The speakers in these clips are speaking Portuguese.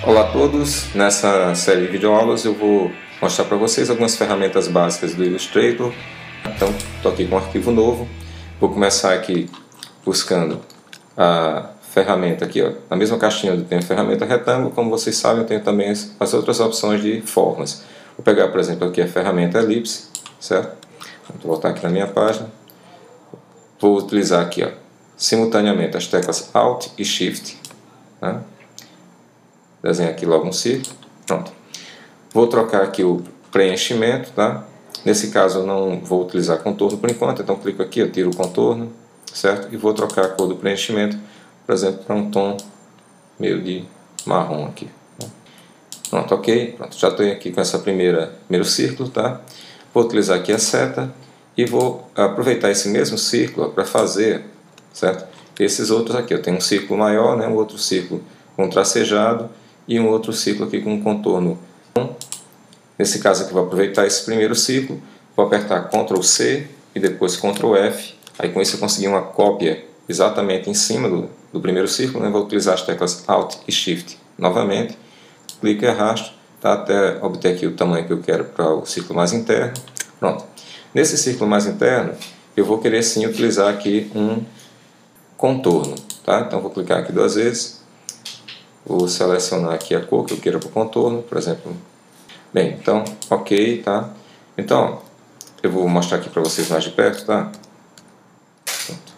Olá a todos, nessa série de videoaulas eu vou mostrar para vocês algumas ferramentas básicas do Illustrator. Então, estou aqui com um arquivo novo, vou começar aqui buscando a ferramenta aqui, ó. Na mesma caixinha onde tem a ferramenta retângulo, como vocês sabem, eu tenho também as outras opções de formas. Vou pegar, por exemplo, aqui a ferramenta elipse, certo? Vou voltar aqui na minha página, vou utilizar aqui, ó, simultaneamente as teclas Alt e Shift, né? Desenho aqui logo um círculo, pronto. Vou trocar aqui o preenchimento, tá? Nesse caso eu não vou utilizar contorno por enquanto, então clico aqui, eu tiro o contorno, certo? E vou trocar a cor do preenchimento, por exemplo, para um tom meio de marrom aqui. Pronto, ok? Pronto, já estou aqui com essa primeiro círculo, tá? Vou utilizar aqui a seta e vou aproveitar esse mesmo círculo para fazer, certo? Esses outros aqui, eu tenho um círculo maior, né? Um outro círculo com tracejado e um outro círculo aqui com contorno. Nesse caso aqui vou aproveitar esse primeiro círculo, vou apertar Ctrl C e depois Ctrl F, aí com isso eu consegui uma cópia exatamente em cima do primeiro círculo, né? Vou utilizar as teclas Alt e Shift novamente, clico e arrasto, tá? Até obter aqui o tamanho que eu quero para o círculo mais interno. Pronto. Nesse círculo mais interno eu vou querer sim utilizar aqui um contorno, tá? Então vou clicar aqui duas vezes. Vou selecionar aqui a cor que eu quero para o contorno, por exemplo. Bem, então, ok, tá? Então, eu vou mostrar aqui para vocês mais de perto, tá? Pronto.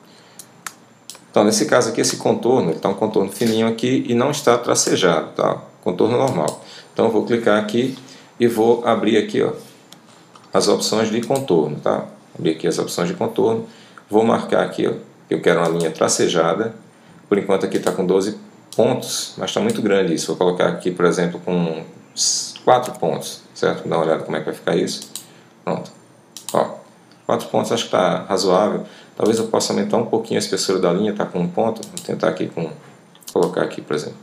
Então, nesse caso aqui, esse contorno, ele está um contorno fininho aqui e não está tracejado, tá? Contorno normal. Então, eu vou clicar aqui e vou abrir aqui, ó, as opções de contorno, tá? Abrir aqui as opções de contorno. Vou marcar aqui, ó, que eu quero uma linha tracejada. Por enquanto aqui está com 12 pontos, mas está muito grande isso. Vou colocar aqui, por exemplo, com 4 pontos, certo? Dá uma olhada como é que vai ficar isso. Pronto. Ó, 4 pontos acho que está razoável. Talvez eu possa aumentar um pouquinho a espessura da linha, está com 1 ponto. Vou tentar aqui colocar aqui, por exemplo,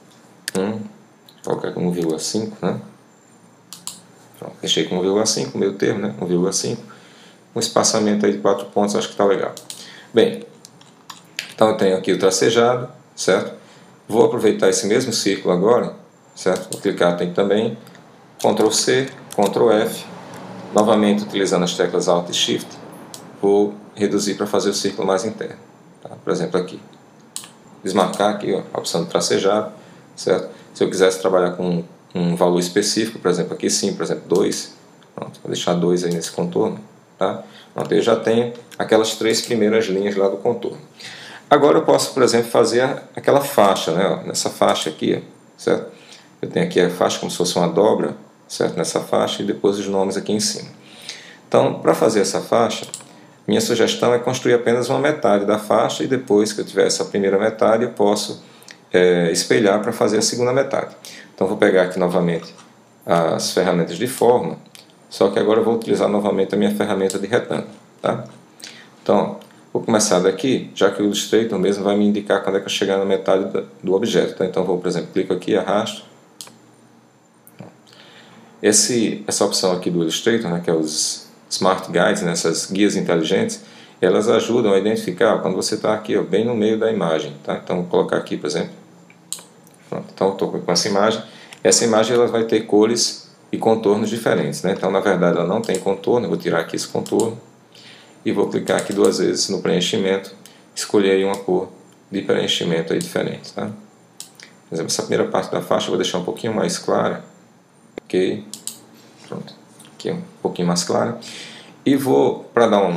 colocar com 1,5, né? Pronto, deixei com 1,5, meio termo, né? 1,5. Um espaçamento aí de 4 pontos, acho que está legal. Bem, então eu tenho aqui o tracejado, certo? Vou aproveitar esse mesmo círculo agora, certo? Vou clicar aqui também, Ctrl C, Ctrl F, novamente utilizando as teclas Alt e Shift, vou reduzir para fazer o círculo mais interno, tá? Por exemplo aqui, desmarcar aqui, ó, a opção de tracejado, certo? Se eu quisesse trabalhar com um valor específico, por exemplo aqui sim, por exemplo 2, pronto, vou deixar 2 aí nesse contorno, tá? Pronto, eu já tenho aquelas 3 primeiras linhas lá do contorno. Agora eu posso, por exemplo, fazer aquela faixa, né? Ó, nessa faixa aqui, certo? Eu tenho aqui a faixa como se fosse uma dobra, certo? Nessa faixa e depois os nomes aqui em cima. Então, para fazer essa faixa, minha sugestão é construir apenas uma metade da faixa e depois que eu tiver essa primeira metade eu posso espelhar para fazer a segunda metade. Então vou pegar aqui novamente as ferramentas de forma, só que agora eu vou utilizar novamente a minha ferramenta de retângulo, tá? Então, vou começar daqui, já que o Illustrator mesmo vai me indicar quando é que eu chegar na metade do objeto. Tá? Então vou, por exemplo, clico aqui, arrasto. Essa opção aqui do Illustrator, né, que é os Smart Guides, né, essas guias inteligentes, elas ajudam a identificar quando você está aqui, ó, bem no meio da imagem. Tá? Então vou colocar aqui, por exemplo. Pronto, então eu estou com essa imagem. Essa imagem ela vai ter cores e contornos diferentes. Né? Então na verdade ela não tem contorno, eu vou tirar aqui esse contorno. E vou clicar aqui 2 vezes no preenchimento, escolher aí uma cor de preenchimento aí diferente, tá? Por exemplo, essa primeira parte da faixa eu vou deixar um pouquinho mais clara, ok? Pronto, aqui um pouquinho mais clara. E vou, para dar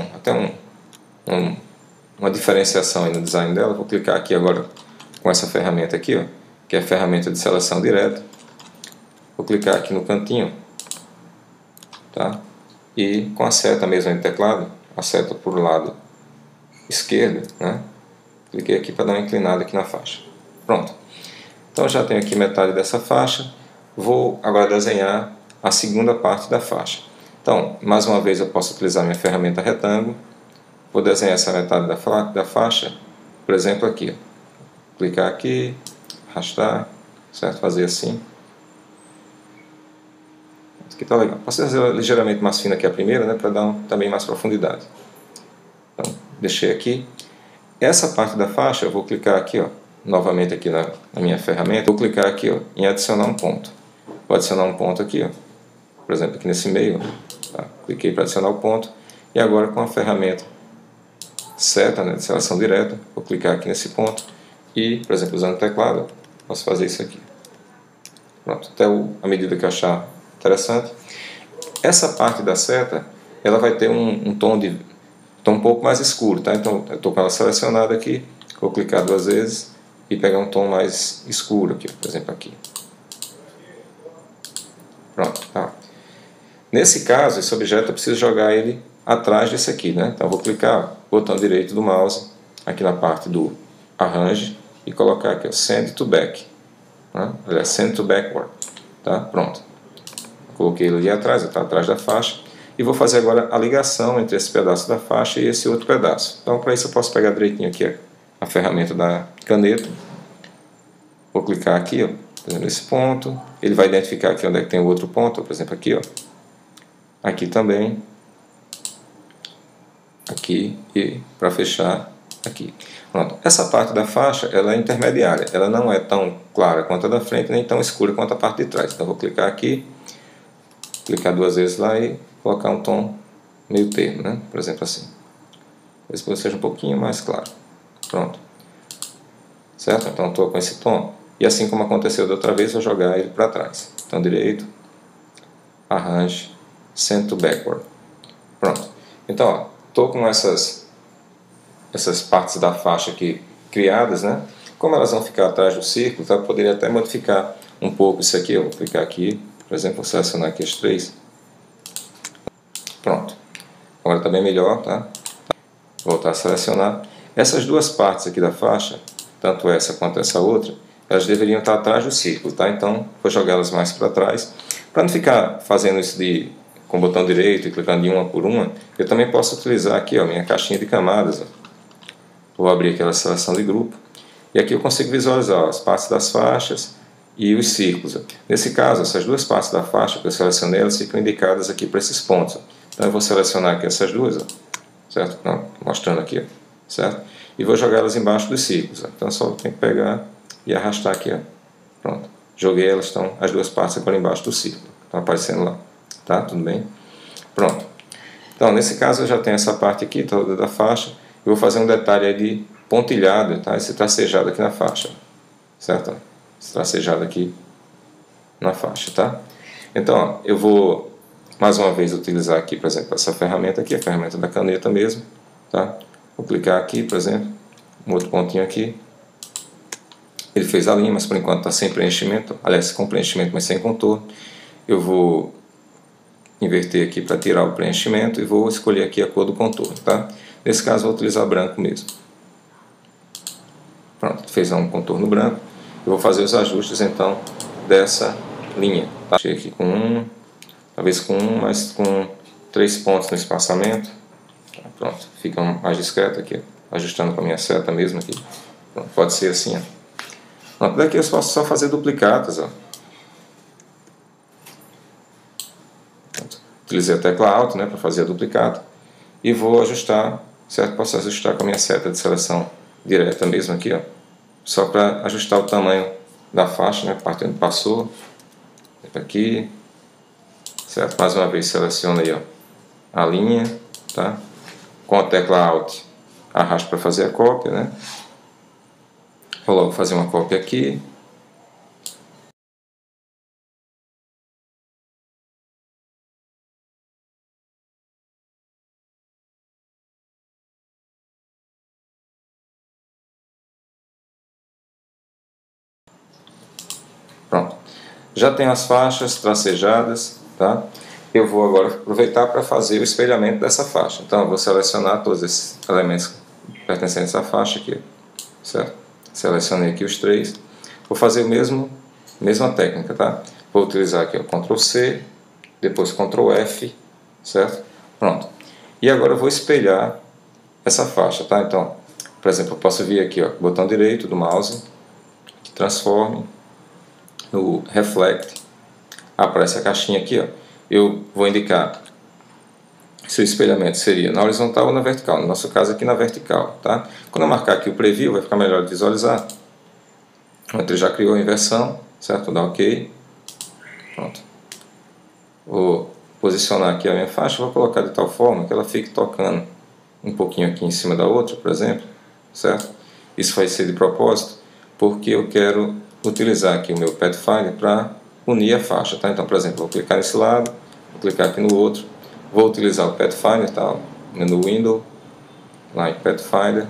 uma diferenciação aí no design dela, vou clicar aqui agora com essa ferramenta aqui, ó, que é a ferramenta de seleção direta. Vou clicar aqui no cantinho, tá? E com a seta mesmo aí no teclado, a seta por lado esquerdo, né? Cliquei aqui para dar uma inclinada aqui na faixa. Pronto. Então já tenho aqui metade dessa faixa. Vou agora desenhar a segunda parte da faixa. Então, mais uma vez eu posso utilizar minha ferramenta retângulo. Vou desenhar essa metade da faixa, por exemplo aqui. Ó. Clicar aqui, arrastar, certo? Fazer assim. Aqui está legal. Posso fazer ligeiramente mais fina que a primeira, né, para dar também mais profundidade. Então, deixei aqui. Essa parte da faixa, eu vou clicar aqui, ó, novamente aqui na minha ferramenta, vou clicar aqui, ó, em adicionar um ponto. Vou adicionar um ponto aqui, ó, por exemplo, aqui nesse meio, tá? Cliquei para adicionar o ponto, e agora com a ferramenta seta, né, de seleção direta, vou clicar aqui nesse ponto e, por exemplo, usando o teclado, posso fazer isso aqui. Pronto, até a medida que eu achar interessante. Essa parte da seta, ela vai ter um tom um pouco mais escuro, tá? Então eu estou com ela selecionada aqui, vou clicar 2 vezes e pegar um tom mais escuro aqui, por exemplo, aqui. Pronto, tá. Nesse caso, esse objeto eu preciso jogar ele atrás desse aqui, né? Então eu vou clicar, botão direito do mouse, aqui na parte do Arrange, e colocar aqui, ó, Send to Back, né? Aliás, Send to Backward, tá? Pronto. Coloquei ele ali atrás, está atrás da faixa, e vou fazer agora a ligação entre esse pedaço da faixa e esse outro pedaço. Então, para isso eu posso pegar direitinho aqui a ferramenta da caneta, vou clicar aqui, ó, por exemplo, nesse ponto, ele vai identificar aqui onde é que tem o outro ponto, por exemplo, aqui, ó, aqui também, aqui, e para fechar, aqui. Pronto. Essa parte da faixa, ela é intermediária, ela não é tão clara quanto a da frente, nem tão escura quanto a parte de trás. Então vou clicar aqui, clicar 2 vezes lá e colocar um tom meio termo, né? Por exemplo assim. Talvez seja um pouquinho mais claro. Pronto. Certo? Então estou com esse tom. E assim como aconteceu da outra vez, vou jogar ele para trás. Então direito, Arrange, Send to Backward. Pronto. Então, estou com essas partes da faixa aqui criadas, né? Como elas vão ficar atrás do círculo, tá? Eu poderia até modificar um pouco isso aqui. Eu vou clicar aqui, por exemplo, vou selecionar aqui as 3. Pronto. Agora está bem melhor, tá? Vou voltar a selecionar. Essas duas partes aqui da faixa, tanto essa quanto essa outra, elas deveriam estar atrás do círculo, tá? Então, vou jogá-las mais para trás. Para não ficar fazendo isso com o botão direito e clicando de uma por uma, eu também posso utilizar aqui, ó, minha caixinha de camadas, ó. Vou abrir aquela seleção de grupo e aqui eu consigo visualizar, ó, as partes das faixas e os círculos. Ó. Nesse caso, essas duas partes da faixa que eu selecionei, elas ficam indicadas aqui para esses pontos. Ó. Então eu vou selecionar aqui essas duas, ó, certo? Não, mostrando aqui, ó, certo? E vou jogar elas embaixo dos círculos. Ó. Então só tenho que pegar e arrastar aqui, ó. Pronto. Joguei elas, estão as duas partes agora embaixo do círculo. Estão aparecendo lá. Tá? Tudo bem? Pronto. Então, nesse caso eu já tenho essa parte aqui toda da faixa. Eu vou fazer um detalhe aí de pontilhado, tá? Esse tracejado aqui na faixa, certo? Esse tracejado aqui na faixa, tá? Então, ó, eu vou mais uma vez utilizar aqui, por exemplo, essa ferramenta aqui, a ferramenta da caneta mesmo, tá? Vou clicar aqui, por exemplo, um outro pontinho aqui. Ele fez a linha, mas por enquanto está sem preenchimento, aliás, com preenchimento, mas sem contorno. Eu vou inverter aqui para tirar o preenchimento e vou escolher aqui a cor do contorno, tá? Nesse caso vou utilizar branco mesmo. Pronto, fez um contorno branco. Eu vou fazer os ajustes então dessa linha, tá? Cheguei aqui com talvez com mas com 3 pontos no espaçamento. Tá, pronto, fica mais discreto aqui, ajustando com a minha seta mesmo aqui. Pronto, pode ser assim, ó. Pronto, daqui eu posso só fazer duplicatas, ó. Pronto. Utilizei a tecla Alt, né, para fazer a duplicata e vou ajustar, certo? Posso ajustar com a minha seta de seleção direta mesmo aqui, ó, só para ajustar o tamanho da faixa, né, parte onde passou, aqui, certo? Mais uma vez seleciono aí, ó, a linha, tá? Com a tecla Alt arrasto para fazer a cópia, né? Vou logo fazer uma cópia aqui. Pronto. Já tenho as faixas tracejadas, tá? Eu vou agora aproveitar para fazer o espelhamento dessa faixa. Então eu vou selecionar todos esses elementos pertencentes à faixa aqui, certo? Selecionei aqui os 3. Vou fazer mesma técnica, tá? Vou utilizar aqui o Ctrl C, depois Ctrl F, certo? Pronto. E agora eu vou espelhar essa faixa, tá? Então, por exemplo, eu posso vir aqui, ó, botão direito do mouse, transforme, no Reflect, aparece a caixinha aqui, ó. Eu vou indicar se o espelhamento seria na horizontal ou na vertical. No nosso caso aqui na vertical, tá? Quando eu marcar aqui o preview, vai ficar melhor de visualizar. Ele já criou a inversão, certo? Vou dar OK. Pronto. Vou posicionar aqui a minha faixa, vou colocar de tal forma que ela fique tocando um pouquinho aqui em cima da outra, por exemplo, certo? Isso vai ser de propósito, porque eu quero utilizar aqui o meu Pathfinder para unir a faixa, tá? Então, por exemplo, vou clicar nesse lado, vou clicar aqui no outro, vou utilizar o Pathfinder, tá? Menu Window, lá em Pathfinder,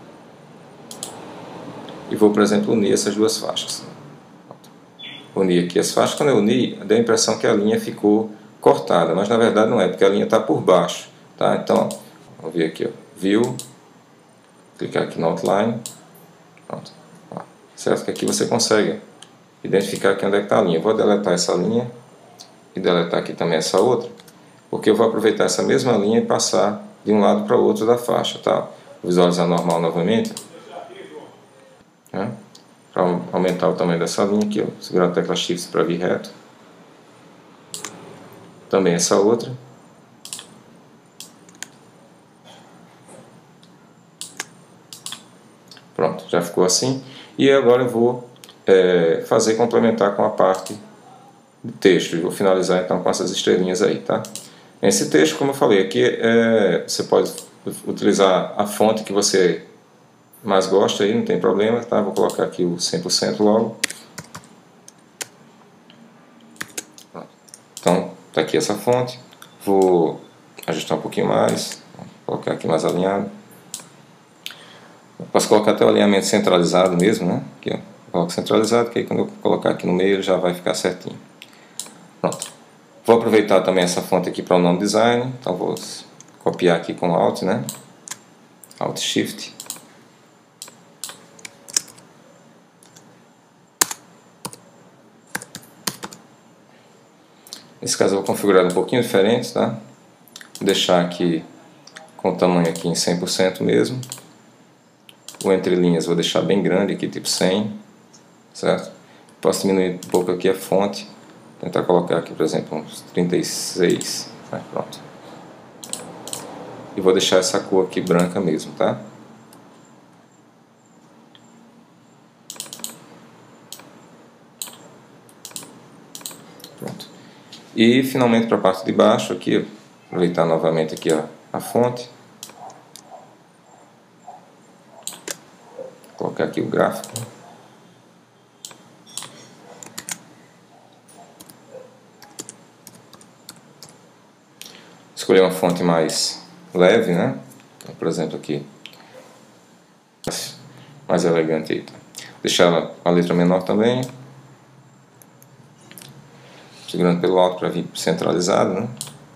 e vou, por exemplo, unir essas duas faixas. Unir aqui as faixas. Quando eu uni, deu a impressão que a linha ficou cortada, mas na verdade não é, porque a linha está por baixo, tá? Então, vamos ver aqui, ó, View, clicar aqui no Outline, pronto, ó, certo? Que aqui você consegue identificar aqui onde é que está a linha. Eu vou deletar essa linha e deletar aqui também essa outra, porque eu vou aproveitar essa mesma linha e passar de um lado para o outro da faixa, tá? Vou visualizar normal novamente, né? Para aumentar o tamanho dessa linha aqui, ó, segurar a tecla Shift para vir reto. Também essa outra. Pronto, já ficou assim. E agora eu vou fazer complementar com a parte do texto. Eu vou finalizar então com essas estrelinhas aí, tá? Esse texto, como eu falei, aqui você pode utilizar a fonte que você mais gosta aí, não tem problema, tá? Vou colocar aqui o 100% logo. Então, tá aqui essa fonte. Vou ajustar um pouquinho mais, vou colocar aqui mais alinhado. Posso colocar até o alinhamento centralizado mesmo, né? Aqui, ó. Coloco centralizado, que aí quando eu colocar aqui no meio ele já vai ficar certinho. Pronto. Vou aproveitar também essa fonte aqui para o nome design. Então vou copiar aqui com Alt, né? Alt Shift. Nesse caso eu vou configurar um pouquinho diferente, tá? Vou deixar aqui com o tamanho aqui em 100% mesmo. O entre linhas vou deixar bem grande aqui, tipo 100, certo? Posso diminuir um pouco aqui a fonte, tentar colocar aqui, por exemplo, uns 36, né? Pronto. E vou deixar essa cor aqui branca mesmo, tá? Pronto. E finalmente para a parte de baixo aqui, aproveitar novamente aqui a fonte. Colocar aqui o gráfico. Escolher uma fonte mais leve, né? Então, por exemplo aqui, mais elegante aí. Tá? Deixar a letra menor também. Segurando pelo alto para vir centralizado, né?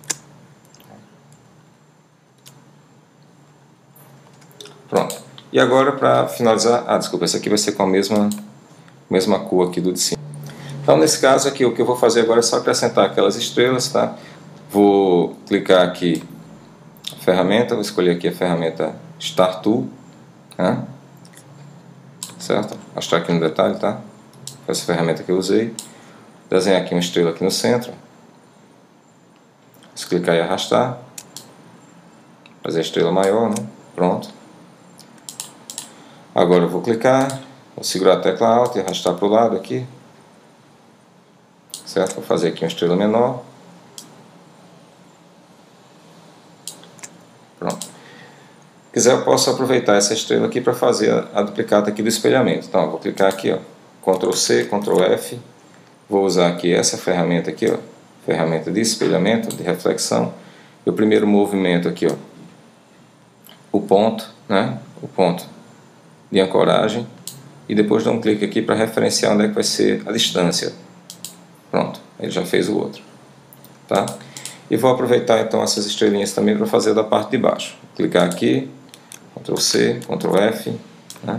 Pronto. E agora para finalizar, desculpa, esse aqui vai ser com a mesma cor aqui do de cima. Então nesse caso aqui o que eu vou fazer agora é só acrescentar aquelas estrelas, tá? Vou clicar aqui a ferramenta, vou escolher aqui a ferramenta Star Tool, né? Certo? Mostrar aqui no detalhe, tá? Essa ferramenta que eu usei. Desenhar aqui uma estrela aqui no centro. Se clicar e arrastar, fazer a estrela maior, né? Pronto. Agora eu vou clicar, vou segurar a tecla Alt e arrastar para o lado aqui. Certo? Vou fazer aqui uma estrela menor. Pronto. Se quiser eu posso aproveitar essa estrela aqui para fazer a duplicata aqui do espelhamento. Então eu vou clicar aqui, ó, Ctrl C, Ctrl F. Vou usar aqui essa ferramenta aqui, ó, ferramenta de espelhamento, de reflexão. E o primeiro movimento aqui, ó, o ponto, né? O ponto de ancoragem. E depois dá um clique aqui para referenciar onde é que vai ser a distância. Pronto, ele já fez o outro, tá? E vou aproveitar então essas estrelinhas também para fazer da parte de baixo. Vou clicar aqui, Ctrl C, Ctrl F, né?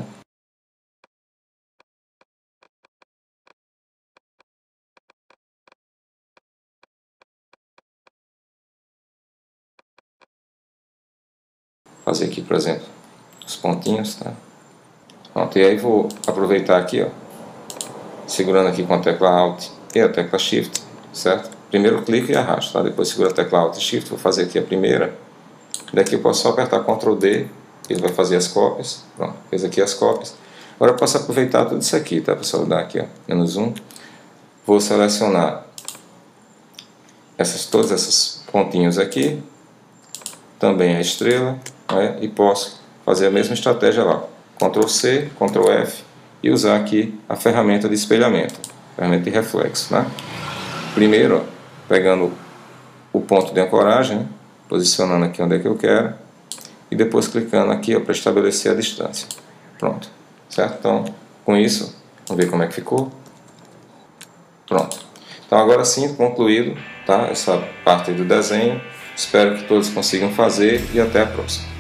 Fazer aqui, por exemplo, os pontinhos, tá? Pronto, e aí vou aproveitar aqui, ó, segurando aqui com a tecla Alt e a tecla Shift, certo? Primeiro clique e arrasto, tá? Depois segura a tecla Alt e Shift, vou fazer aqui a primeira. Daqui eu posso só apertar Ctrl D, ele vai fazer as cópias. Pronto, fez aqui as cópias. Agora eu posso aproveitar tudo isso aqui, tá pessoal? Vou dar aqui, ó, -1. Vou selecionar todos esses pontinhos aqui, também a estrela, né? E posso fazer a mesma estratégia lá. Ctrl C, Ctrl F e usar aqui a ferramenta de espelhamento, ferramenta de reflexo, né? Primeiro, ó, pegando o ponto de ancoragem, né? Posicionando aqui onde é que eu quero e depois clicando aqui para estabelecer a distância. Pronto, certo? Então, com isso, vamos ver como é que ficou. Pronto. Então, agora sim, concluído, tá? Essa parte do desenho. Espero que todos consigam fazer e até a próxima.